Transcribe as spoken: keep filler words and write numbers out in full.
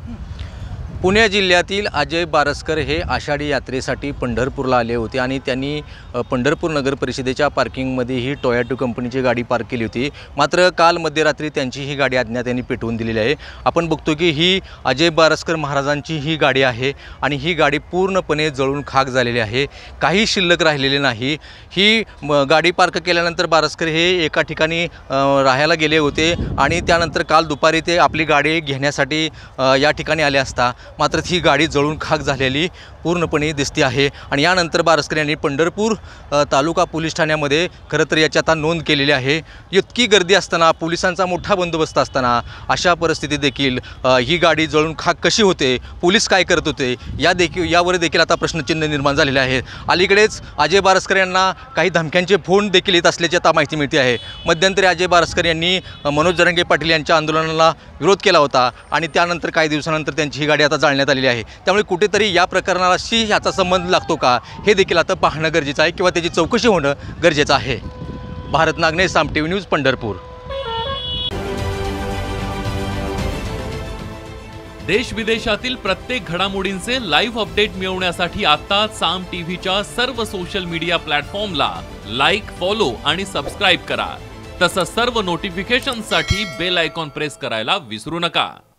पुणे जिल्ह्यातील अजय बारसकर हे आषाढी यात्रेसाठी पंढरपूरला आले होते आणि त्यांनी पंढरपूर नगर परिषदेच्या पार्किंगमध्ये ही टोयोटा कंपनीची गाडी पार्क केली होती। मात्र काल मध्यरात्री त्यांची ही गाडी अज्ञात यांनी पेटवून दिलेली आहे। आपण बघतो की ही अजय बारसकर महाराजांची ही गाडी आहे आणि ही गाडी पूर्णपणे जळून खाक झालेली आहे, काही शिल्लक राहिलेले नाही। ही गाडी पार्क केल्यानंतर बारसकर हे एका ठिकाणी राहायला गेले होते आणि त्यानंतर काल दुपारी ते आपली गाडी घेण्यासाठी या ठिकाणी आले असता मात्र ही गाडी जळून खाक झालेली पूर्णपणे दिसते आहे। आणि यानंतर बारसकर यांनी पंढरपूर तालुका पोलीस ठाण्यामध्ये खरं तर याची आता नोंद केलेली आहे। इतकी गर्दी असताना, पोलिसांचा मोठा बंदोबस्त असताना अशा परिस्थितीत देखील ही गाडी जळून खाक कशी होते, पोलीस काय करत होते या देखील यावर देखील आता प्रश्नचिन्ह निर्माण झालेले आहे। अलीकडेच अजय बारसकर यांना काही धमक्यांचे फोन देखील येत असल्याची आता माहिती मिळते आहे। मध्यंतरी अजय बारसकर यांनी मनोज जरांगे पाटील यांच्या आंदोलनाला विरोध केला होता आणि त्यानंतर काही दिवसानंतर त्यांची ही गाडी आता जाळण्यात आलेली आहे। त्यामुळे कुठेतरी या प्रकरणाशी याचा संबंध लागतो का हे देखील आता पाहणं गरजेचं आहे किंवा त्याची चौकशी होणं गरजेचं आहे। Bharat Nagane, Saam TV news, Pandharpur. देश विदेशातील प्रत्येक घडामोडींचे लाईव्ह अपडेट मिळवण्यासाठी आता साम टीव्हीच्या सर्व सोशल मीडिया प्लॅटफॉर्मला लाईक, फॉलो आणि सबस्क्राईब करा। तसंच सर्व नोटिफिकेशनसाठी बेल आयकॉन प्रेस करायला विसरू नका।